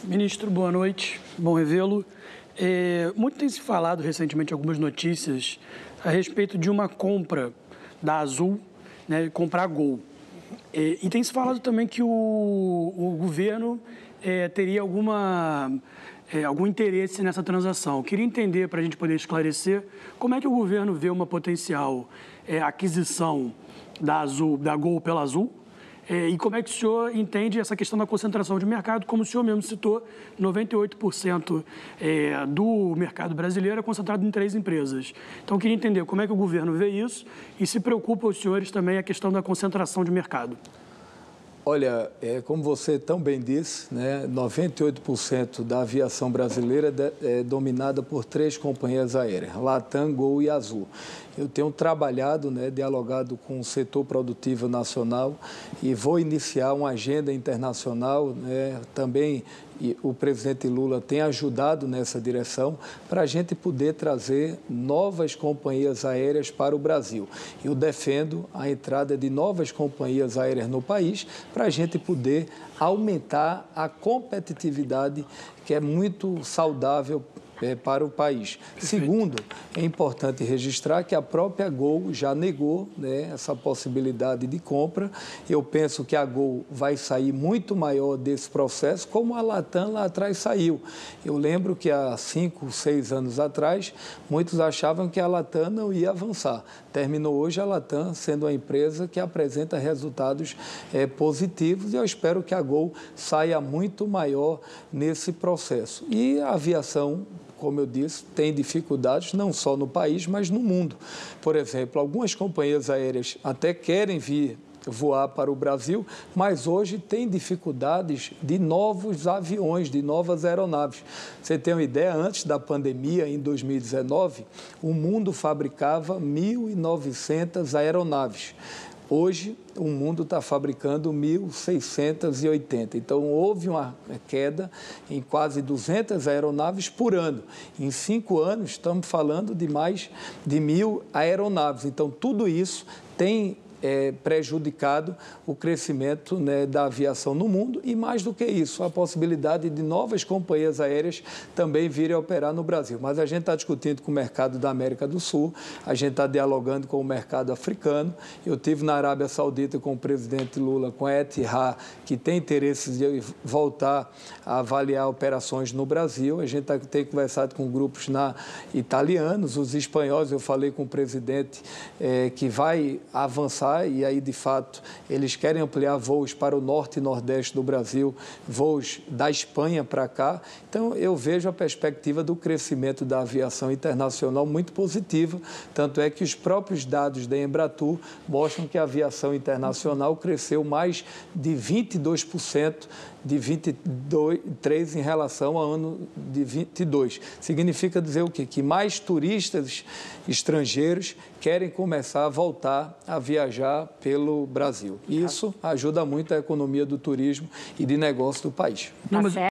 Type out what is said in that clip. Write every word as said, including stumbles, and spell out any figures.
Ministro, boa noite, bom revê-lo. É, muito tem se falado recentemente algumas notícias a respeito de uma compra da Azul, né, comprar a Gol. É, e tem se falado também que o, o governo é, teria alguma, é, algum interesse nessa transação. Eu queria entender, para a gente poder esclarecer, como é que o governo vê uma potencial é, aquisição da Azul, da Gol pela Azul. É, e como é que o senhor entende essa questão da concentração de mercado? Como o senhor mesmo citou, noventa e oito por cento é, do mercado brasileiro é concentrado em três empresas. Então, eu queria entender como é que o governo vê isso e se preocupa os senhores também a questão da concentração de mercado. Olha, é, como você tão bem disse, né, noventa e oito por cento da aviação brasileira é dominada por três companhias aéreas, Latam, Gol e Azul. Eu tenho trabalhado, né, dialogado com o setor produtivo nacional e vou iniciar uma agenda internacional, né, também e o presidente Lula tem ajudado nessa direção para a gente poder trazer novas companhias aéreas para o Brasil. Eu defendo a entrada de novas companhias aéreas no país para a gente poder aumentar a competitividade, que é muito saudável É, para o país. Segundo, é importante registrar que a própria Gol já negou, né, essa possibilidade de compra. Eu penso que a Gol vai sair muito maior desse processo, como a Latam lá atrás saiu. Eu lembro que há cinco, seis anos atrás, muitos achavam que a Latam não ia avançar. Terminou hoje a Latam sendo uma empresa que apresenta resultados é, positivos e eu espero que a Gol saia muito maior nesse processo. E a aviação, como eu disse, tem dificuldades não só no país, mas no mundo. Por exemplo, algumas companhias aéreas até querem vir voar para o Brasil, mas hoje tem dificuldades de novos aviões, de novas aeronaves. Você tem uma ideia, antes da pandemia, em dois mil e dezenove, o mundo fabricava mil e novecentas aeronaves. Hoje, o mundo está fabricando mil seiscentas e oitenta. Então, houve uma queda em quase duzentas aeronaves por ano. Em cinco anos, estamos falando de mais de mil aeronaves. Então, tudo isso tem É, prejudicado o crescimento, né, da aviação no mundo e, mais do que isso, a possibilidade de novas companhias aéreas também virem a operar no Brasil. Mas a gente está discutindo com o mercado da América do Sul, a gente está dialogando com o mercado africano. Eu tive na Arábia Saudita com o presidente Lula, com a Etihad, que tem interesse de voltar a avaliar operações no Brasil. A gente tá, tem conversado com grupos na, italianos, os espanhóis. Eu falei com o presidente é, que vai avançar e aí, de fato, eles querem ampliar voos para o norte e nordeste do Brasil, voos da Espanha para cá. Então, eu vejo a perspectiva do crescimento da aviação internacional muito positiva, tanto é que os próprios dados da Embratur mostram que a aviação internacional cresceu mais de vinte e dois por cento de vinte e três por cento em relação ao ano de vinte e dois. Significa dizer o quê? Que mais turistas estrangeiros querem começar a voltar a viajar pelo Brasil. Isso ajuda muito a economia do turismo e de negócio do país. Não, mas...